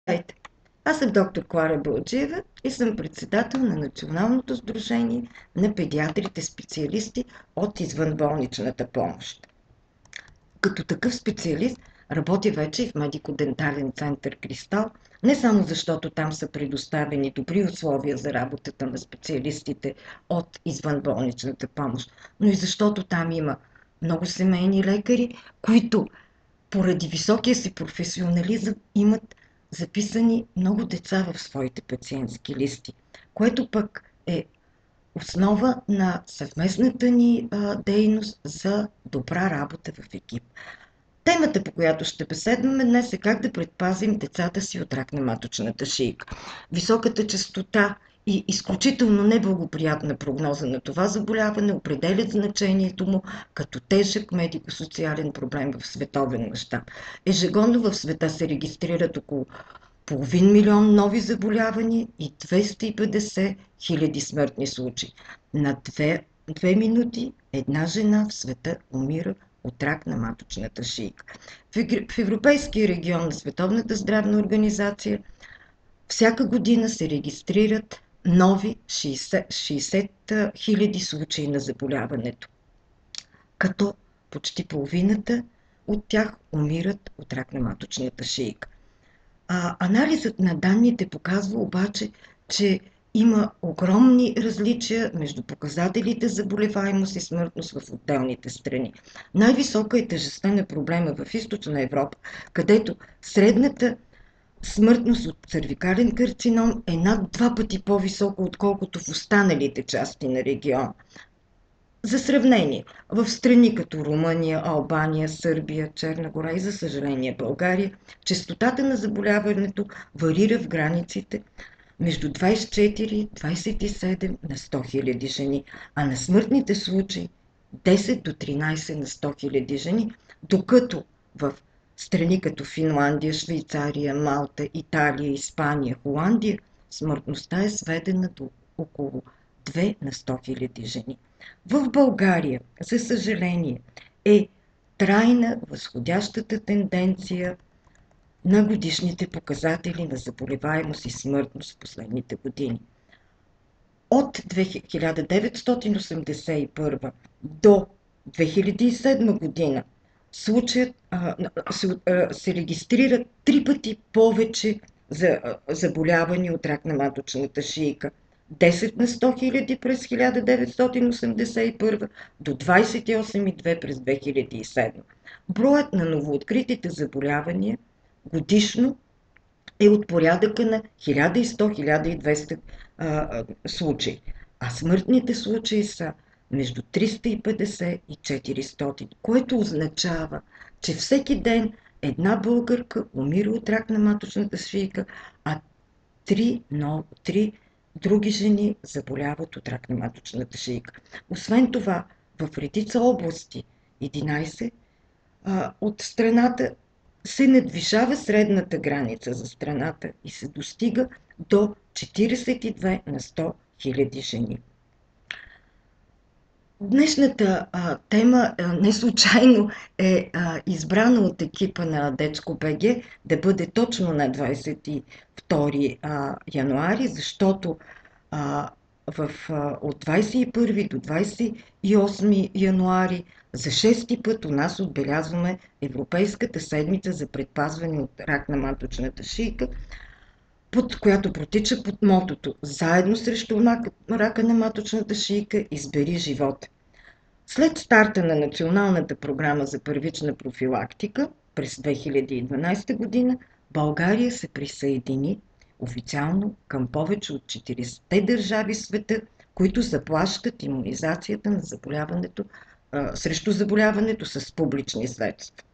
Здравейте! Аз съм доктор Клара Бълджиева и съм председател на Националното сдружение на педиатрите специалисти от извънболничната помощ. Като такъв специалист работя вече и в медико-дентален център „Кристал“, не само защото там са предоставени добри условия за работата на специалистите от извънболничната помощ, но и защото там има много семейни лекари, които поради високия си професионализъм имат записани много деца в своите пациентски листи, което пък е основа на съвместната ни дейност за добра работа в екип. Темата, по която ще беседваме днес, е как да предпазим децата си от рак на маточната шийка. Високата честота и изключително неблагоприятна прогноза на това заболяване определят значението му като тежък медико-социален проблем в световен мащаб. Ежегодно в света се регистрират около половин милион нови заболявания и 250 хиляди смъртни случаи. На две минути една жена в света умира от рак на маточната шийка. В Европейския регион на Световната здравна организация всяка година се регистрират нови 60 хиляди случаи на заболяването, като почти половината от тях умират от рак на маточната шийка. Анализът на данните показва обаче, че има огромни различия между показателите за заболеваемост и смъртност в отделните страни. Най-висока е тежестта на проблема в Източна Европа, където средната смъртност от цервикален карцином е над 2 пъти по-висока, отколкото в останалите части на региона. За сравнение, в страни като Румъния, Албания, Сърбия, Черна гора и за съжаление България, честотата на заболяването варира в границите между 24-27 на 100 хиляди жени, а на смъртните случаи 10 до 13 на 100 хиляди жени, докато в страни като Финландия, Швейцария, Малта, Италия, Испания, Холандия смъртността е сведена до около 2 на 100 хиляди жени. В България, за съжаление, е трайна възходящата тенденция на годишните показатели на заболеваемост и смъртност в последните години. От 1981 до 2007 година се регистрират 3 пъти повече заболявания от рак на маточната шийка. 10 на 100 хиляди през 1981 до 28,2 през 2007. Броят на новооткритите заболявания годишно е от порядъка на 1100-1200 случаи, а смъртните случаи са между 350 и 400, което означава, че всеки ден една българка умира от рак на маточната шийка, а три други жени заболяват от рак на маточната шийка. Освен това, в редица области, 11 от страната, се надвишава средната граница за страната и се достига до 42 на 100 хиляди жени. Днешната тема не случайно е избрана от екипа на Дечко БГ да бъде точно на 22 януари, защото от 21 до 28 януари за 6-ти път у нас отбелязваме Европейската седмица за предпазване от рак на маточната шийка, която протича под мотото „Заедно срещу рака на маточната шийка, избери живота“. След старта на Националната програма за първична профилактика през 2012 година, България се присъедини официално към повече от 40-те държави в света, които заплащат имунизацията на срещу заболяването с публични средства.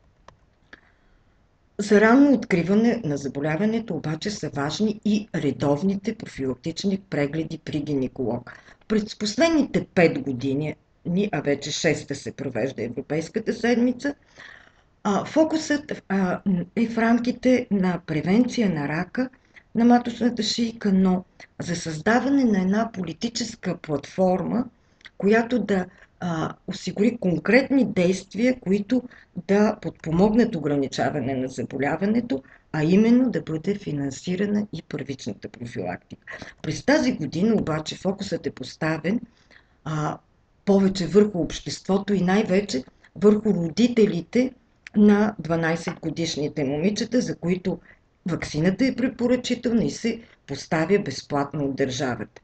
За ранно откриване на заболяването обаче са важни и редовните профилактични прегледи при гинеколог. През последните 5 години, а вече 6-та се провежда Европейската седмица, фокусът е в рамките на превенция на рака на маточната шийка, но за създаване на една политическа платформа, която да осигури конкретни действия, които да подпомогнат ограничаване на заболяването, а именно да бъде финансирана и първичната профилактика. През тази година обаче фокусът е поставен повече върху обществото и най-вече върху родителите на 12-годишните момичета, за които ваксината е препоръчителна и се поставя безплатно от държавата.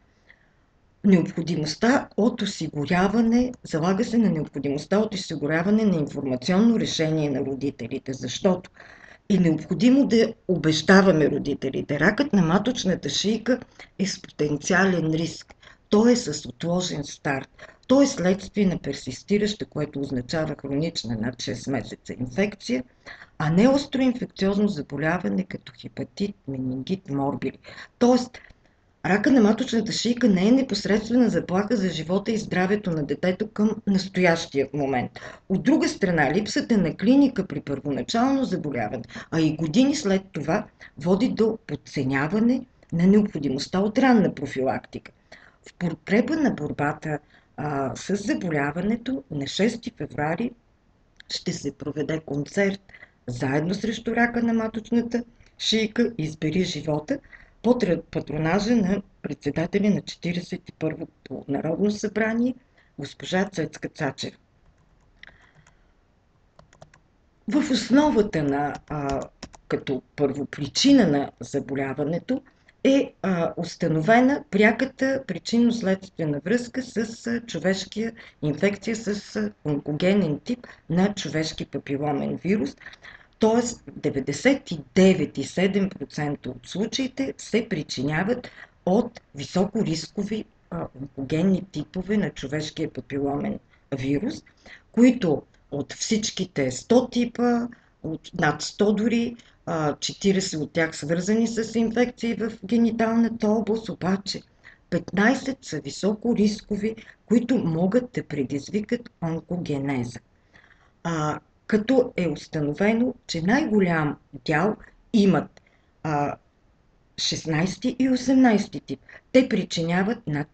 Залага се на необходимостта от осигуряване на информационно решение на родителите, защото е необходимо да убеждаваме родителите. Ракът на маточната шийка е с потенциален риск. Той е с отложен старт. Той е следствие на персистираща, което означава хронична над 6 месеца инфекция, а не остро инфекциозно заболяване като хепатит, менингит, морбили. Тоест, рака на маточната шийка не е непосредствена заплаха за живота и здравето на детето към настоящия момент. От друга страна, липсата на клиника при първоначално заболяване, а и години след това, води до подценяване на необходимостта от ранна профилактика. В подкрепа на борбата с заболяването на 6 февруари ще се проведе концерт "Заедно срещу рака на маточната шийка, избери живота" под патронажа на председателя на 41-то Народно събрание госпожа Цецка Цачева. В основата като първопричина на заболяването е установена пряката причинно-следствена връзка с човешкия инфекция с онкогенен тип на човешки папиломен вирус, т.е. 99,7% от случаите се причиняват от високорискови онкогенни типове на човешкия папиломен вирус, които от всичките 100 типа, от над 100 дори, 40 от тях свързани с инфекции в гениталната област, обаче 15 са високорискови, които могат да предизвикат онкогенеза. Като е установено, че най-голям дял имат 16 и 18 тип. Те причиняват над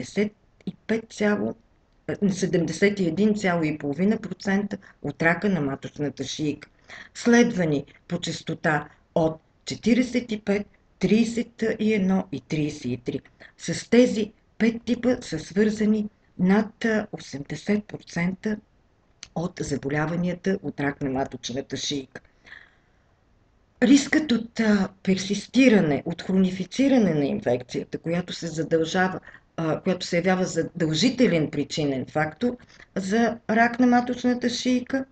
71,5% от рака на маточната шийка, следвани по честота от 45, 31 и 33. С тези 5 типа са свързани над 80% от заболяванията от рак на маточната шийка. Рискът от персистиране, от хронифициране на инфекцията, която се явява задължителен причинен фактор за рак на маточната шийка,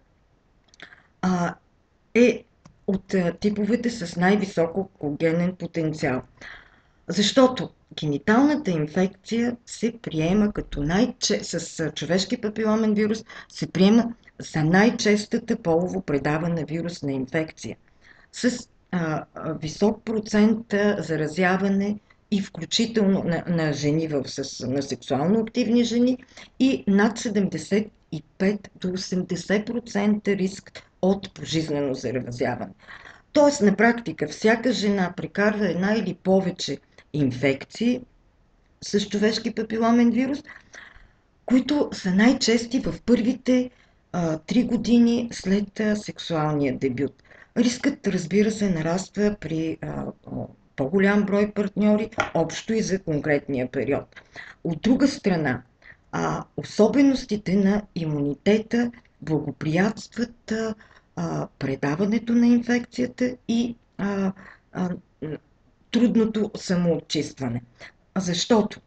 е от типовете с най-висок онкогенен потенциал. Защото гениталната инфекция се приема с човешки папиломен вирус, се приема за най-честата полово предавана вирусна инфекция, с висок процент заразяване и включително на жени, на сексуално активни жени, и над 75 до 80% риск от пожизнено заразяване. Тоест, на практика, всяка жена прекарва една или повече инфекции с човешки папиломен вирус, които са най-чести в първите 3 години след сексуалния дебют. Рискът, разбира се, нараства при по-голям брой партньори, общо и за конкретния период. От друга страна, особеностите на имунитета благоприятстват предаването на инфекцията и трудното самоочистване. Защото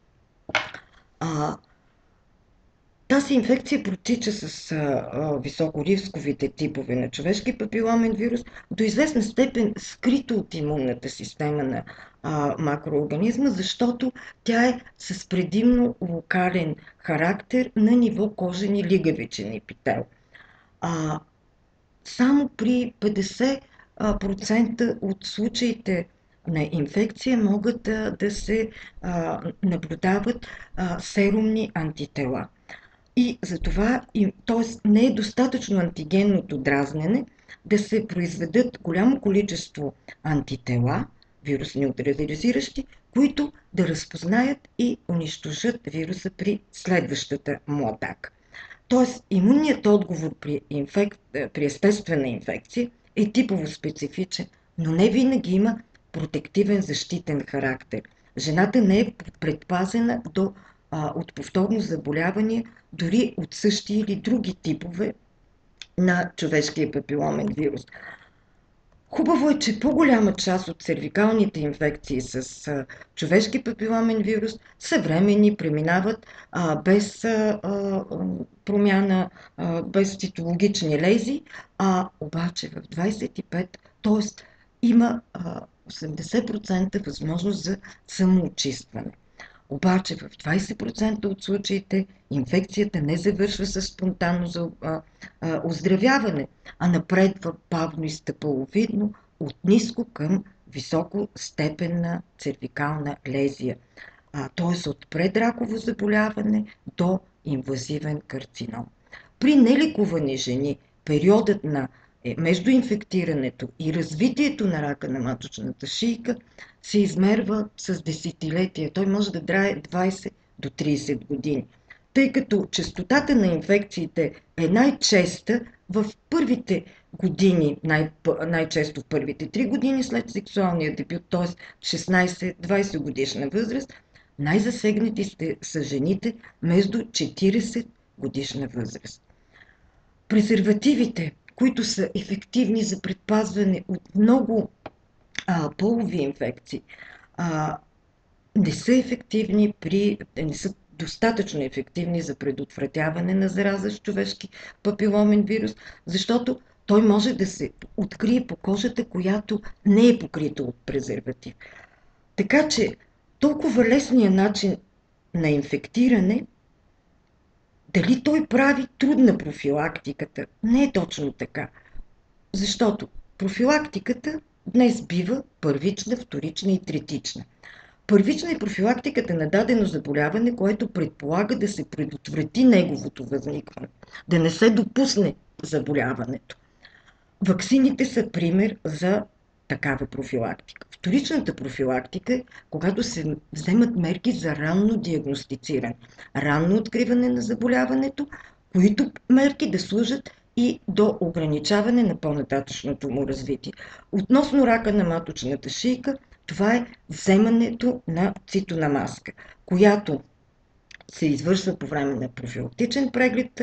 тази инфекция протича с високорисковите типове на човешки папиломен вирус, до известна степен скрито от имунната система на макроорганизма, защото тя е с предимно локален характер на ниво кожен и лигавичен епител. Само при 50% от случаите на инфекция могат да се наблюдават серумни антитела. И затова, т.е. не е достатъчно антигенното дразнене да се произведат голямо количество антитела, вирус неутрализиращи, които да разпознаят и унищожат вируса при следващата му атака. Тоест, имунният отговор при естествена инфекция е типово специфичен, но не винаги има протективен защитен характер. Жената не е предпазена от повторно заболяване, дори от същи или други типове на човешкия папиломен вирус. Хубаво е, че по-голяма част от цервикалните инфекции с човешки папиломен вирус са временни, преминават без промяна, без цитологични лезии, обаче в 25, т.е. има 80% възможност за самоочистване. Обаче в 20% от случаите инфекцията не завършва с спонтанно оздравяване, а напредва бавно и стъпаловидно от ниско към високо степенна цервикална лезия, т.е. от предраково заболяване до инвазивен карцином. При нелекувани жени периодът между инфектирането и развитието на рака на маточната шийка се измерва с десетилетия. Той може да трае 20 до 30 години, тъй като честотата на инфекциите е най-честа в първите години, най-често в първите 3 години след сексуалния дебют, т.е. 16-20 годишна възраст. Най-засегнати са жените между 40 годишна възраст. Презервативите, които са ефективни за предпазване от много полови инфекции, не са достатъчно ефективни за предотвратяване на зараза с човешки папиломен вирус, защото той може да се открие по кожата, която не е покрита от презерватив. Така че толкова лесният начин на инфектиране, дали той прави трудна профилактиката? Не е точно така. Защото профилактиката днес бива първична, вторична и третична. Първична е профилактиката на дадено заболяване, което предполага да се предотврати неговото възникване, да не се допусне заболяването. Ваксините са пример за такава профилактика. Вторичната профилактика е когато се вземат мерки за ранно диагностициране, ранно откриване на заболяването, които мерки да служат и до ограничаване на по-нататъчното му развитие. Относно рака на маточната шийка, това е вземането на цитонамаска, която се извършва по време на профилактичен преглед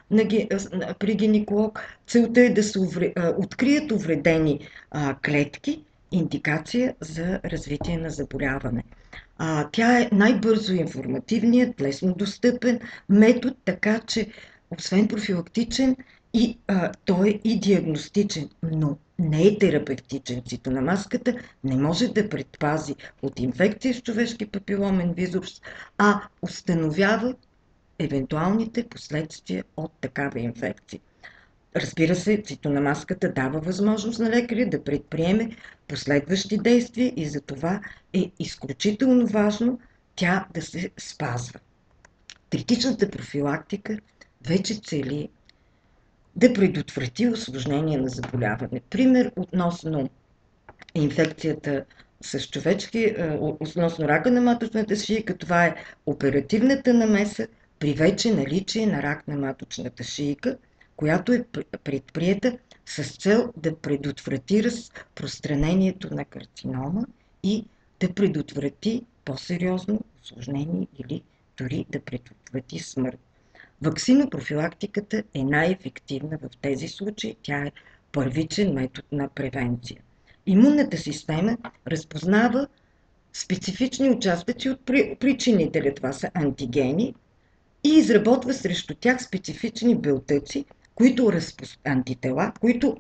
при гинеколог. Целта е да се открият увредени клетки, индикация за развитие на заболяване. Тя е най-бързо информативният, лесно достъпен метод, така че освен профилактичен, той е и диагностичен, но не е терапевтичен. Цитонамаската не може да предпази от инфекция с човешки папиломен вирус, а установява евентуалните последствия от такава инфекция. Разбира се, цитонамаската дава възможност на лекаря да предприеме последващи действия и за това е изключително важно тя да се спазва. Третичната профилактика вече цели да предотврати усложнение на заболяване. Пример относно инфекцията с човешки, относно рака на маточната шийка, това е оперативната намеса при вече наличие на рак на маточната шийка, която е предприета с цел да предотврати разпространението на карцинома и да предотврати по-сериозно усложнение или дори да предотврати смърт. Ваксинопрофилактиката е най-ефективна в тези случаи. Тя е първичен метод на превенция. Имунната система разпознава специфични участъци от причинителя, това са антигени, и изработва срещу тях специфични белтъци, антитела, които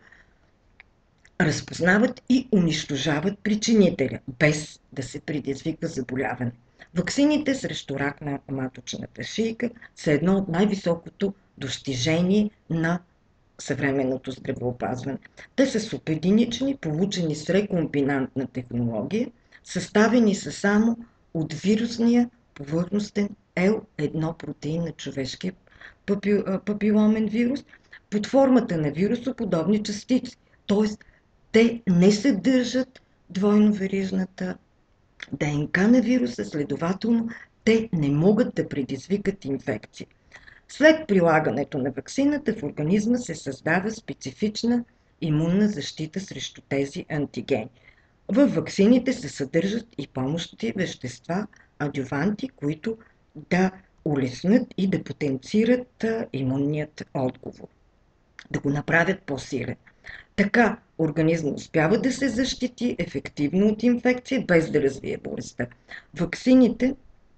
разпознават и унищожават причинителя, без да се предизвиква заболяване. Ваксините срещу рак на маточната шийка са едно от най-високото достижение на съвременното здравеопазване. Те са субединични, получени с рекомбинантна технология, съставени са само от вирусния повърхностен L1 протеин на човешкия папиломен вирус под формата на вирусоподобни частици, т.е. те не съдържат двойноверижната ДНК на вируса, следователно те не могат да предизвикат инфекция. След прилагането на ваксината в организма се създава специфична имунна защита срещу тези антигени. В ваксините се съдържат и помощни вещества, адюванти, които да улеснят и да потенцират имунният отговор, да го направят по-силен. Така организмът успява да се защити ефективно от инфекция, без да развие болестта. Ваксините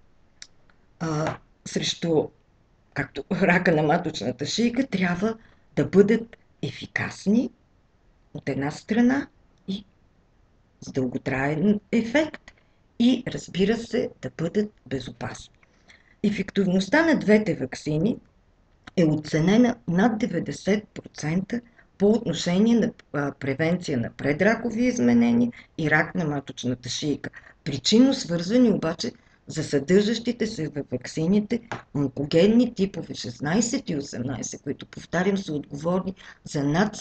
срещу както рака на маточната шийка трябва да бъдат ефикасни от една страна и с дълготраен ефект и, разбира се, да бъдат безопасни. Ефективността на двете ваксини е оценена над 90% по отношение на превенция на предракови изменения и рак на маточната шийка. Причинно свързани обаче за съдържащите се във ваксините онкогенни типове 16 и 18, които, повтарям, са отговорни за над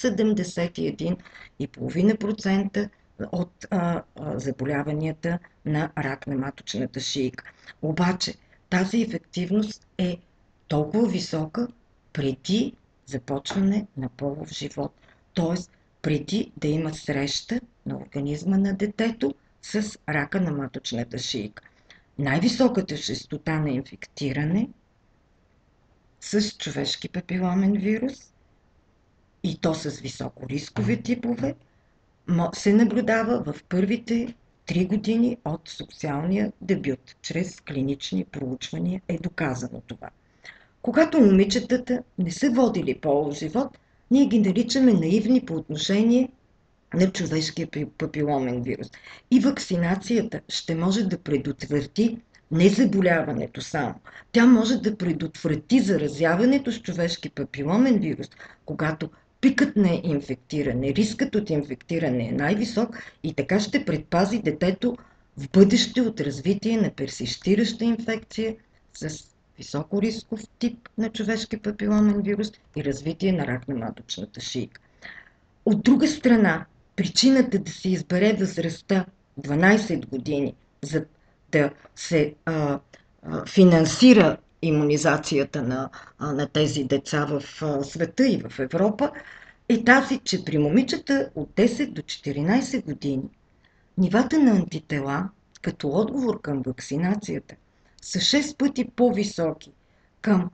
71,5% от заболяванията на рак на маточната шийка. Обаче тази ефективност е толкова висока преди започване на полов живот, т.е. преди да има среща на организма на детето с рака на маточната шийка. Най-високата честота на инфектиране с човешки папиломен вирус, и то с високорискови типове, се наблюдава в първите 3 години от социалния дебют. Чрез клинични проучвания е доказано това. Когато момичетата не са водили полов живот, ние ги наричаме наивни по отношение на човешкия папиломен вирус. И вакцинацията ще може да предотврати не заболяването само. Тя може да предотврати заразяването с човешки папиломен вирус, когато пикът на инфектиране, рискът от инфектиране е най-висок и така ще предпази детето в бъдеще от развитие на персистираща инфекция с високо рисков тип на човешки папиломен вирус и развитие на рак на маточната шийка. От друга страна, причината да се избере възрастта 12 години, за да се финансира имунизацията на тези деца в света и в Европа, е тази, че при момичета от 10 до 14 години нивата на антитела като отговор към вакцинацията са 6 пъти по-високи към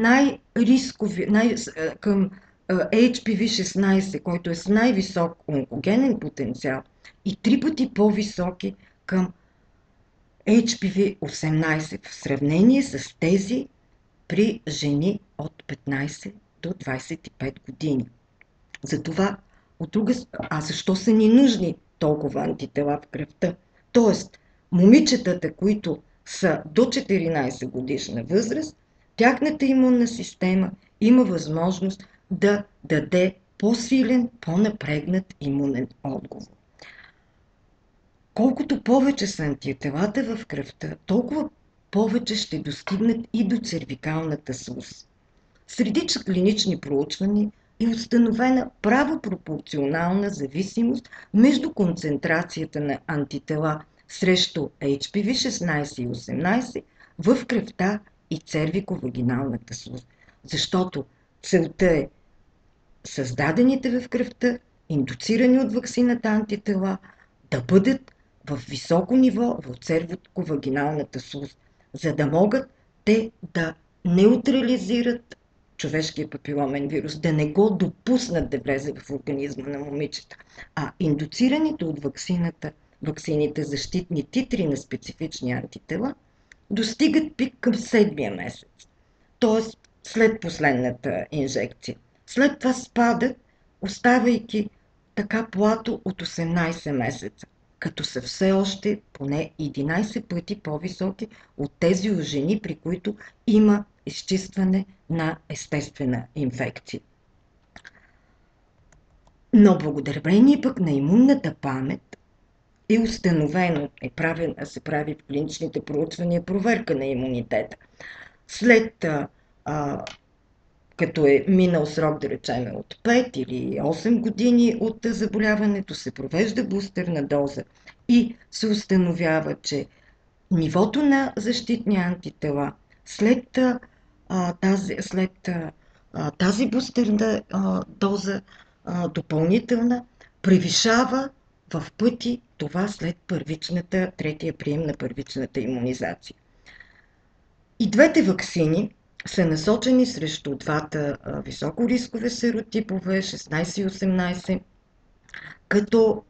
към HPV-16, който е с най-висок онкогенен потенциал, и 3 пъти по-високи към HPV-18 в сравнение с тези при жени от 15 до 25 години. Затова, защо са ни нужни толкова антитела в кръвта? Тоест, момичетата, които са до 14 годишна възраст, тяхната имунна система има възможност да даде по-силен, по-напрегнат имунен отговор. Колкото повече са антителата в кръвта, толкова повече ще достигнат и до цервикалната слуз. Среди клинични проучвания е установена правопропорционална зависимост между концентрацията на антитела срещу HPV-16 и 18 в кръвта и цервиковагиналната слуз, защото целта е създадените в кръвта, индуцирани от ваксината антитела, да бъдат в високо ниво в цервиковагиналната слуз, за да могат те да неутрализират човешкия папиломен вирус, да не го допуснат да влезе в организма на момичета. А индуцираните от ваксините защитни титри на специфични антитела достигат пик към 7-я месец, т.е. след последната инжекция. След това спадат, оставайки така плато от 18 месеца, като са все още поне 11 пъти по-високи от тези у жени, при които има изчистване на естествена инфекция. Но благодарение пък на имунната памет е установено, се прави в клиничните проучвания проверка на имунитета. След като е минал срок, да речем, от 5 или 8 години от заболяването, се провежда бустерна доза и се установява, че нивото на защитни антитела след тази бустерна доза допълнителна, превишава в пъти това след третия прием на първичната имунизация. И двете ваксини са насочени срещу двата високорискове серотипове 16 и 18, като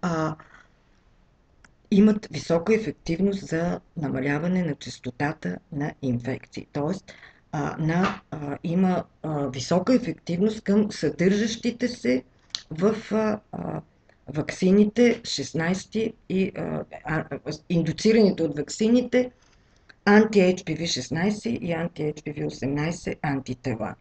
имат висока ефективност за намаляване на честотата на инфекции. Тоест, има висока ефективност към съдържащите се в ваксините 16 и индуцираните от ваксините анти-HPV 16 и анти-HPV 18 антитела.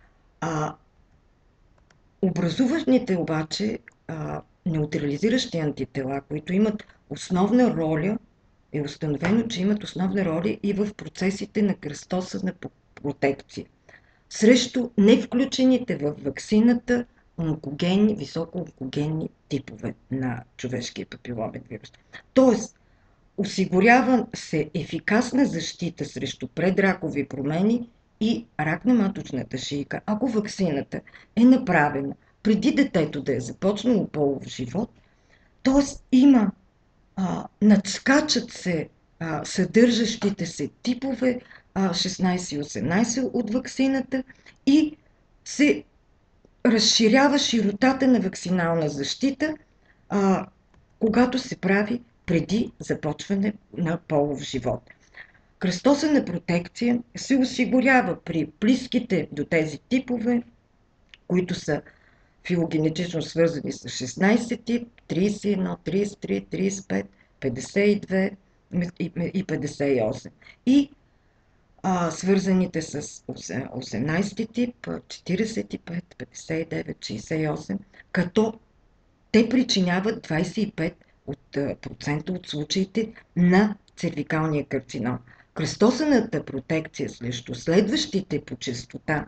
Образуваните обаче неутрализиращи антитела, които имат основна роля, е установено, че имат основна роля и в процесите на кръстосана протекция срещу невключените в ваксината високоонкогенни типове на човешкия папиломен вирус. Тоест, осигурява се ефикасна защита срещу предракови промени и рак на маточната шийка, ако ваксината е направена преди детето да е започнало полов живот, т.е. надскачат се съдържащите се типове 16 и 18 от ваксината и се разширява широтата на ваксинална защита, когато се прави преди започване на полов живот. Кръстосана протекция се осигурява при близките до тези типове, които са филогенетично свързани с 16 тип, 31, 33, 35, 52 и 58. И свързаните с 18 тип, 45, 59, 68, като те причиняват 25% от случаите на цервикалния карцином. Кръстосаната протекция срещу следващите по честота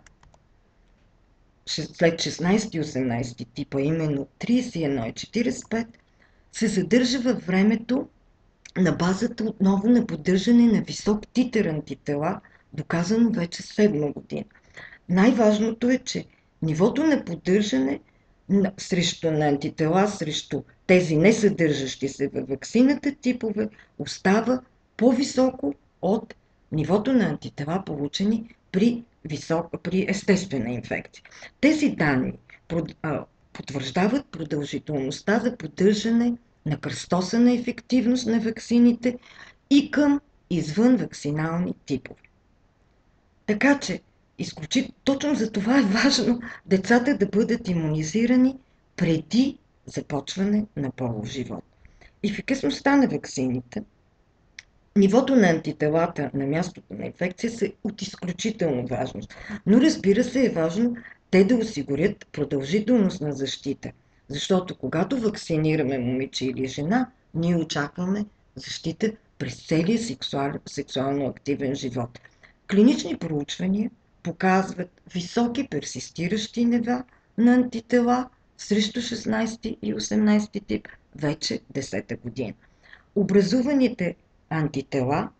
след 16 и 18 типа, именно 31 и 45, се задържа във времето на базата отново на поддържане на висок титър антитела, доказано вече 7 година. Най-важното е, че нивото на поддържане на антитела срещу тези несъдържащи се във ваксината типове остава по-високо от нивото на антитела, получени при естествена инфекция. Тези данни потвърждават продължителността за поддържане на кръстосана ефективност на ваксините и към извън ваксинални типове. Така че, точно за това е важно децата да бъдат имунизирани преди започване на полов живот. Ефикасността на ваксините, нивото на антителата на мястото на инфекция са от изключителна важност. Но разбира се е важно те да осигурят продължителност на защита. Защото когато вакцинираме момиче или жена, ние очакваме защита през целия сексуално активен живот. Клинични проучвания показват високи персистиращи нива на антитела срещу 16 и 18 тип вече 10-та година. Образуваните антитела,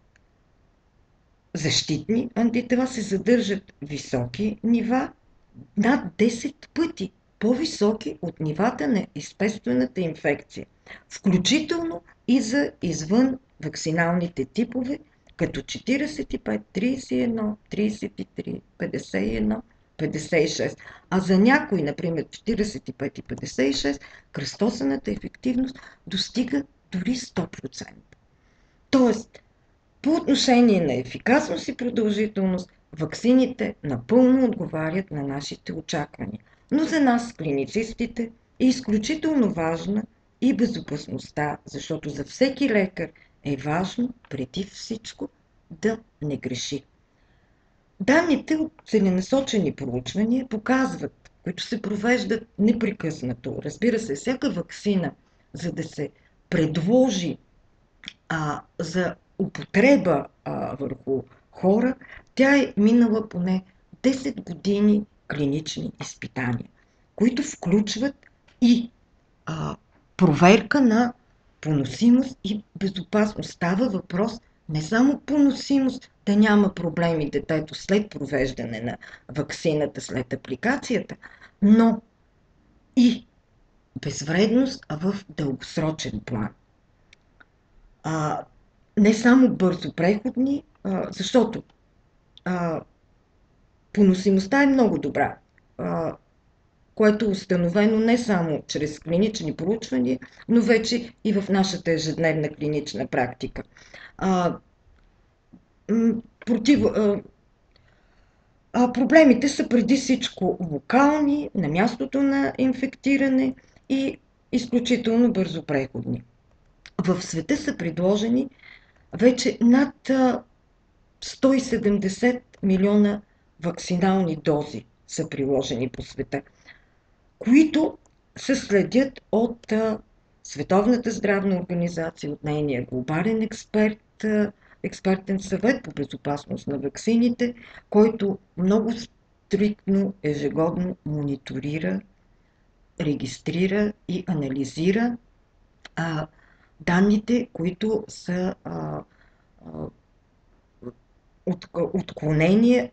защитни антитела, се задържат високи нива, над 10 пъти по-високи от нивата на естествената инфекция, включително и за извън ваксиналните типове, като 45, 31, 33, 51, 56. А за някои, например 45 и 56, кръстосаната ефективност достига дори 100%. Тоест, по отношение на ефикасност и продължителност, ваксините напълно отговарят на нашите очаквания. Но за нас, клиницистите, е изключително важна и безопасността, защото за всеки лекар е важно преди всичко да не греши. Данните от целенасочени проучвания показват, които се провеждат непрекъснато. Разбира се, всяка ваксина, за да се предложи за употреба върху хора, тя е минала поне 10 години клинични изпитания, които включват и проверка на поносимост и безопасност. Става въпрос не само поносимост, да няма проблеми детето след провеждане на ваксината, след апликацията, но и безвредност, а в дългосрочен план. Не само бързо преходни, защото поносимостта е много добра, което е установено не само чрез клинични проучвания, но вече и в нашата ежедневна клинична практика. Проблемите са преди всичко локални, на мястото на инфектиране и изключително бързопреходни. В света са предложени вече над 170 милиона вакцинални дози са приложени по света, които се следят от Световната здравна организация, от нейния глобален експертен съвет по безопасност на ваксините, който много стриктно ежегодно мониторира, регистрира и анализира данните, които са отклонения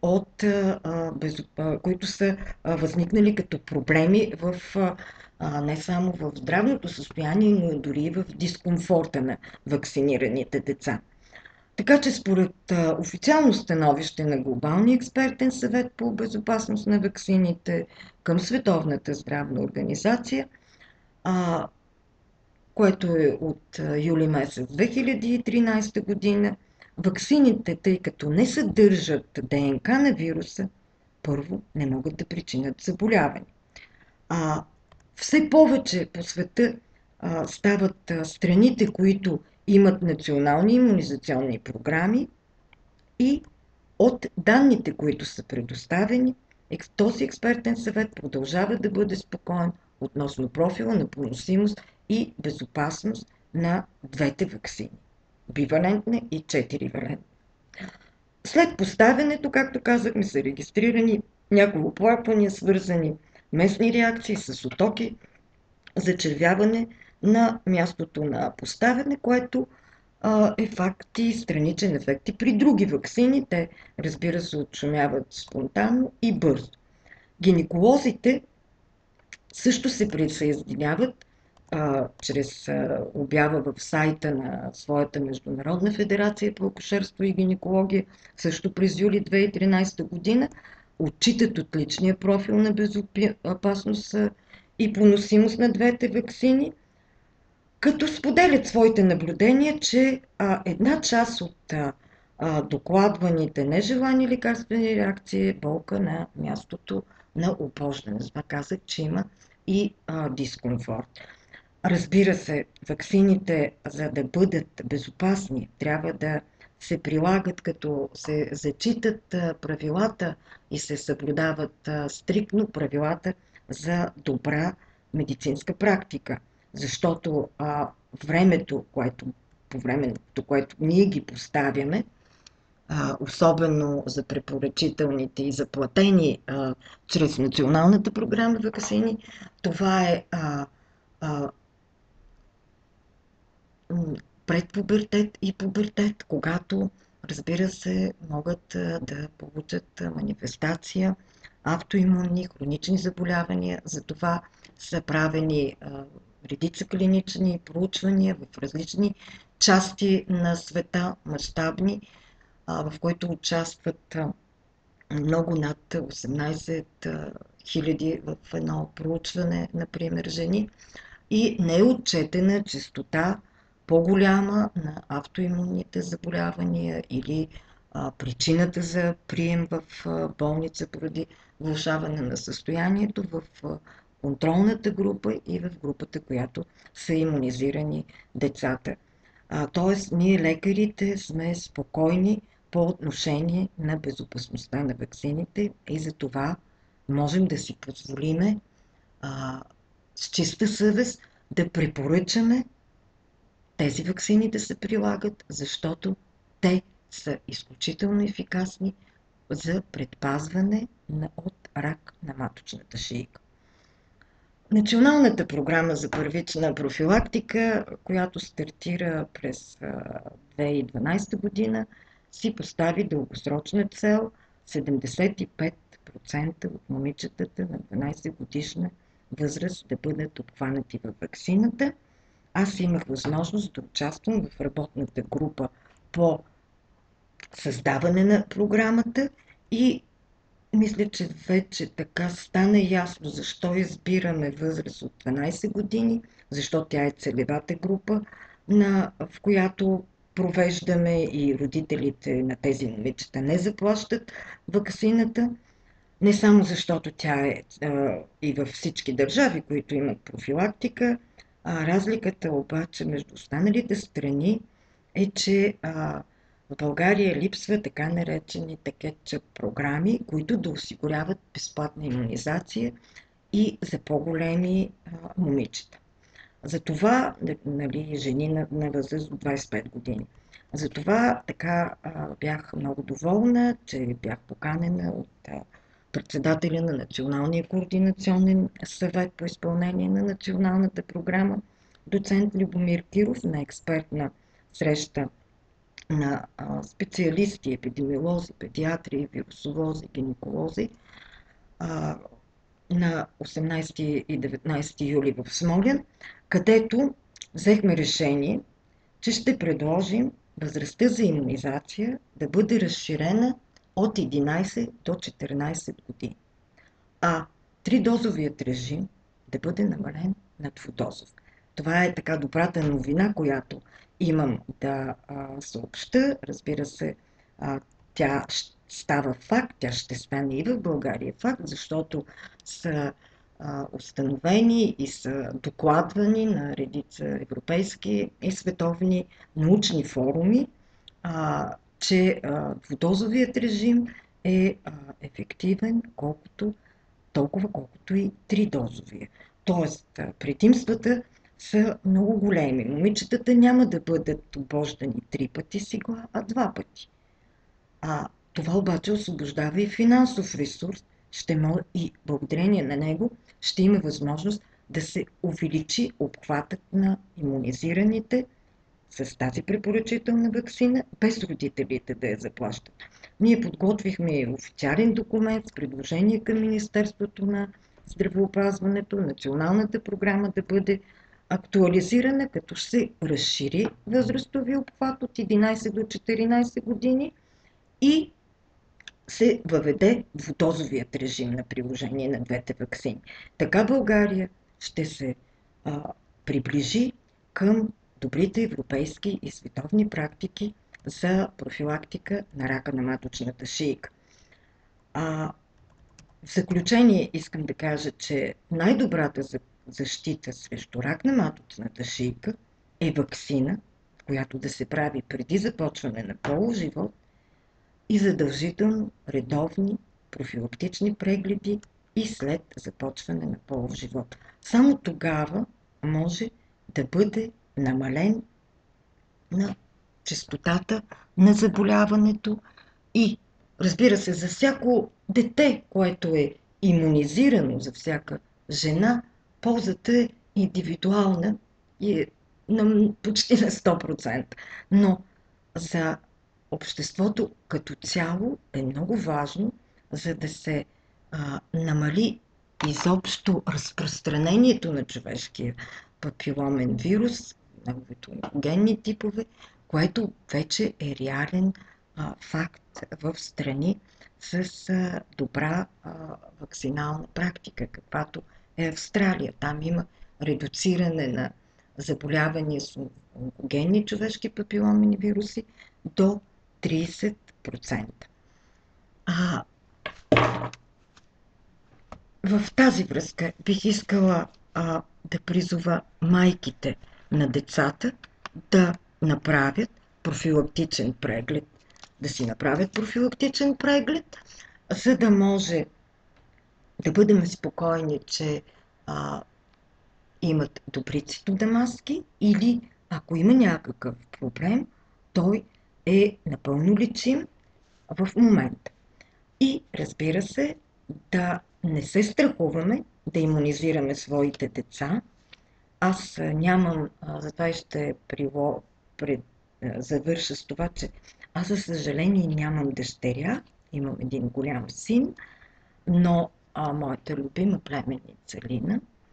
които са възникнали като проблеми не само в здравното състояние, но и дори в дискомфорта на вакцинираните деца. Така че според официално становище на Глобалния експертен съвет по безопасност на ваксините към Световната здравна организация, което е от юли месец 2013 година, ваксините, тъй като не съдържат ДНК на вируса, първо не могат да причинят заболяване. Все повече по света стават страните, които имат национални имунизационни програми и от данните, които са предоставени, този експертен съвет продължава да бъде спокоен относно профила на поносимост и безопасност на двете ваксини – бивалентна и 4-валентна. След поставянето, както казахме, са регистрирани някои оплаквания, свързани местни реакции с отоки, зачервяване на мястото на поставяне, което е факт и страничен ефект и при други ваксини. Те, разбира се, отшумяват спонтанно и бързо. Гинеколозите също се присъединяват чрез обява в сайта на своята Международна федерация по акушерство и гинекология, също през юли 2013 година, отчитат отличния профил на безопасност и поносимост на двете ваксини, като споделят своите наблюдения, че една част от докладваните нежелани лекарствени реакции е болка на мястото на оплождане. Затова казах, че има и дискомфорт. Разбира се, ваксините, за да бъдат безопасни, трябва да се прилагат, като се зачитат правилата и се съблюдават стриктно правилата за добра медицинска практика. Защото по времето, което ние ги поставяме, особено за препоръчителните и заплатени чрез Националната програма ваксини, това е предпубертет и пубертет, когато, разбира се, могат да получат манифестация, автоимунни, хронични заболявания. Затова са правени редица клинични проучвания в различни части на света, мащабни, в които участват много над 18 000 в едно проучване, например, жени, и не е отчетена честота по-голяма на автоимунните заболявания или причината за прием в болница поради влошаване на състоянието в контролната група и в групата, която са имунизирани децата. Тоест, ние лекарите сме спокойни по отношение на безопасността на ваксините и за това можем да си позволиме с чиста съвест да препоръчаме тези ваксини да се прилагат, защото те са изключително ефикасни за предпазване от рак на маточната шийка. Националната програма за първична профилактика, която стартира през 2012 година, си постави дългосрочна цел 75% от момичетата на 12 годишна възраст да бъдат обхванати във ваксината. Аз имах възможност да участвам в работната група по създаване на програмата и мисля, че вече така стана ясно защо избираме възраст от 12 години, защо тя е целевата група, в която провеждаме и родителите на тези момичета не заплащат ваксината. Не само защото тя е и във всички държави, които имат профилактика, разликата обаче между останалите страни е, че в България липсва така наречените кетчъп програми, които да осигуряват безплатна имунизация и за по-големи момичета. Затова, нали, жени на възраст до 25 години. Затова така бях много доволна, че бях поканена от председателя на Националния координационен съвет по изпълнение на националната програма, доцент Любомир Киров, на експертна среща на специалисти, епидемиолози, педиатри, вирусолози, гинеколози на 18 и 19 юли в Смолян, където взехме решение, че ще предложим възрастта за имунизация да бъде разширена от 11 до 14 години, а тридозовият режим да бъде намален на двудозов. Това е така добрата новина, която имам да съобща. Разбира се, тя става факт, тя ще стане и в България факт, защото са установени и са докладвани на редица европейски и световни научни форуми, че двудозовият режим е ефективен толкова колкото и тридозовия. Тоест, предимствата са много големи. Момичетата няма да бъдат обождани 3 пъти с игла, а 2 пъти. Това обаче освобождава и финансов ресурс, и благодарение на него ще има възможност да се увеличи обхватът на имунизираните с тази препоръчителна ваксина, без родителите да я заплащат. Ние подготвихме официален документ с предложение към Министерството на здравеопазването, националната програма да бъде актуализирана, като се разшири възрастови обхват от 11 до 14 години и се въведе двудозовият режим на приложение на двете ваксини. Така България ще се приближи към добрите европейски и световни практики за профилактика на рака на маточната шийка. В заключение искам да кажа, че най-добрата защита срещу рак на маточната шийка е ваксина, която да се прави преди започване на полов живот и задължително редовни профилактични прегледи и след започване на полов живот. Само тогава може да бъде намален на честотата на заболяването и, разбира се, за всяко дете, което е имунизирано, за всяка жена, ползата е индивидуална и е почти на 100%. Но за обществото като цяло е много важно, за да се намали изобщо разпространението на човешкия папиломен вирус, неговите генни типове, което вече е реален факт в страни с добра ваксинална практика, каквато е Австралия. Там има редуциране на заболявания с онкогенни човешки папиломени вируси до 30%. В тази връзка бих искала да призова майките на децата да направят профилактичен преглед, да си направят профилактичен преглед, за да може да бъдем спокойни, че имат добри цитодамаски или ако има някакъв проблем, той е напълно лечим в момента. И разбира се, да не се страхуваме да имунизираме своите деца. Аз нямам, затова и ще завърша с това, че аз за съжаление нямам дъщеря, имам един голям син, но моята любима племенница Лина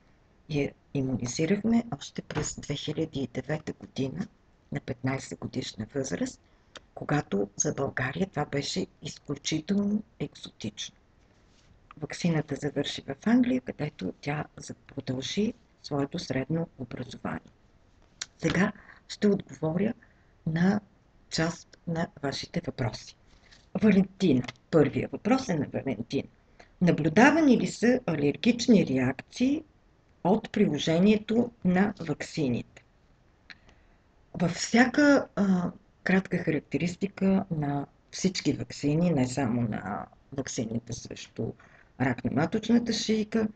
я имунизирахме още през 2009 година на 15 годишна възраст, когато за България това беше изключително екзотично. Ваксината завърши в Англия, където тя продължи своето средно образование. Сега ще отговоря на част на вашите въпроси. Валентина. Първият въпрос е на Валентина. Наблюдавани ли са алергични реакции от приложението на ваксините? Във всяка кратка характеристика на всички ваксини, не само на ваксините срещу рак на маточната шийка,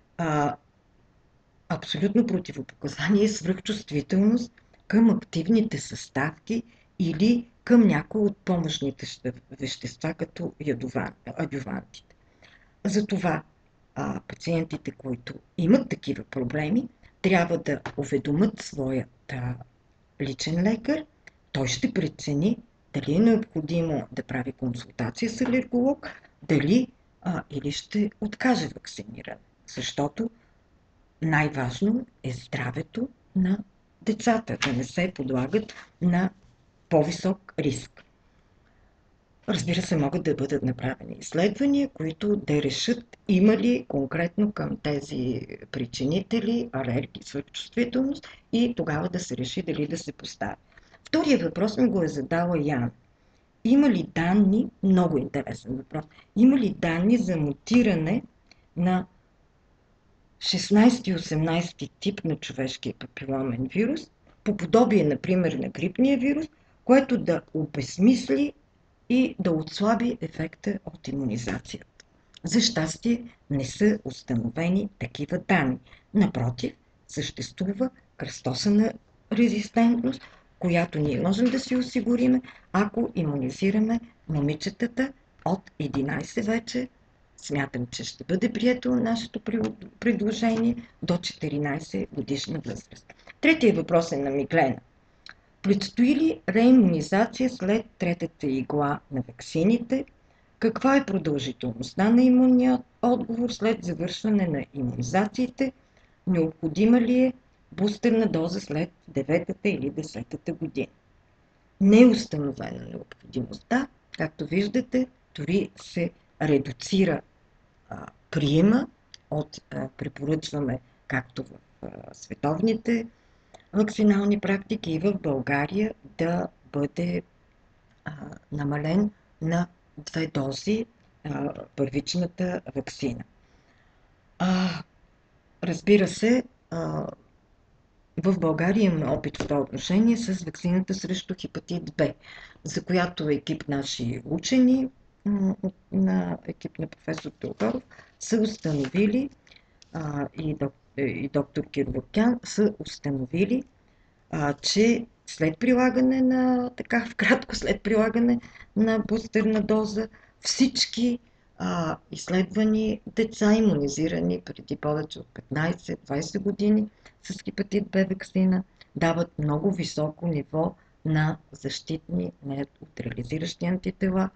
абсолютно противопоказание е свръхчувствителност към активните съставки или към някои от помощните вещества, като адювантите. Затова пациентите, които имат такива проблеми, трябва да уведомят своят личен лекар. Той ще прецени дали е необходимо да прави консултация с алерголог, дали или ще откаже вакциниране. Защото най-важно е здравето на децата, да не се подлагат на по-висок риск. Разбира се, могат да бъдат направени изследвания, които да решат има ли конкретно към тези причинители алергия, свръхчувствителност и тогава да се реши дали да се постави. Втория въпрос ми го е задала Яна. Има ли данни, много интересен въпрос, има ли данни за мутиране на 16 и 18 тип на човешкия папиломен вирус, по подобие, например, на грипния вирус, което да обезсмисли и да отслаби ефекта от имунизацията? За щастие не са установени такива данни. Напротив, съществува кръстосана резистентност, която ние можем да си осигурим, ако имунизираме момичетата от 11 вече. Смятам, че ще бъде прието нашето предложение до 14 годишна възраст. Третия въпрос е на Миглена. Предстои ли реимунизация след третата игла на ваксините? Каква е продължителността на имунния отговор след завършване на имунизациите? Необходима ли е бустерна доза след 9-та или 10-та година? Не е установена необходимостта. Както виждате, дори се редуцира приема препоръчваме както в световните вакцинални практики и в България да бъде намален на 2 дози първичната ваксина. Разбира се, в България имаме опит в това отношение с ваксината срещу хепатит Б, за която екип наши учени на екип на професор Теодоров са установили и доктор Кировакян са установили, че след прилагане на, вкратко след прилагане на бустерна доза, всички изследвани деца, имунизирани преди повече от 15-20 години с хепатит Б ваксина, дават много високо ниво на защитни неутрализиращи антитела,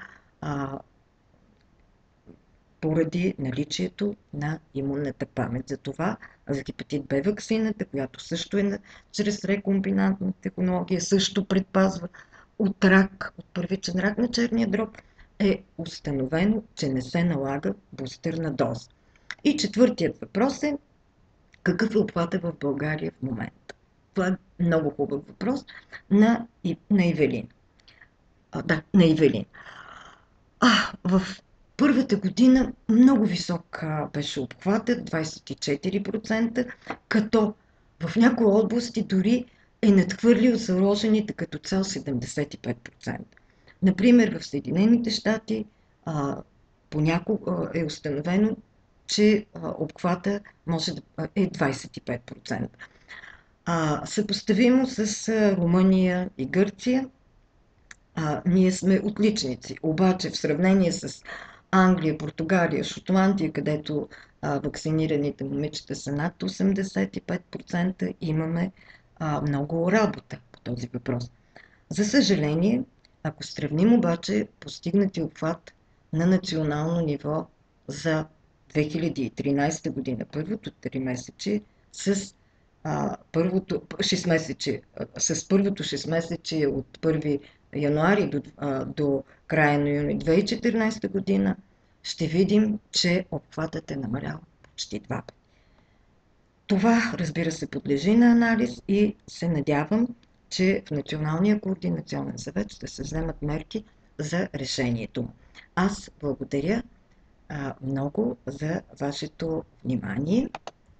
поради наличието на имунната памет. Затова за хепатит Б ваксината, която също е чрез рекомбинантна технология, също предпазва от рак, от първичен рак на черния дроб, е установено, че не се налага бустерна доза. И четвъртият въпрос е: какъв е обхвата в България в момента? Това е много хубав въпрос на Ивелин. На Ивелин. В първата година много висок беше обхватът, 24%, като в някои области дори е надхвърлил заложените като цел 75%. Например, в Съединените щати понякога е установено, че обхвата може да е 25%. Съпоставимо с Румъния и Гърция, ние сме отличници. Обаче в сравнение с Англия, Португалия, Шотландия, където вакцинираните момичета са над 85%, имаме много работа по този въпрос. За съжаление, ако сравним обаче постигнати обхват на национално ниво за 2013 година, първото 3 месече с първото 6-месечие, с първото 6-месечие от 1 януари до края на юни 2014 година, ще видим, че обхватът е намалял почти 2 пъти. Това, разбира се, подлежи на анализ и се надявам, че в Националния координационен съвет ще се вземат мерки за решението му. Аз благодаря много за вашето внимание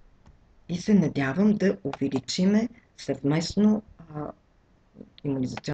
и се надявам да увеличиме съвместно имунизационната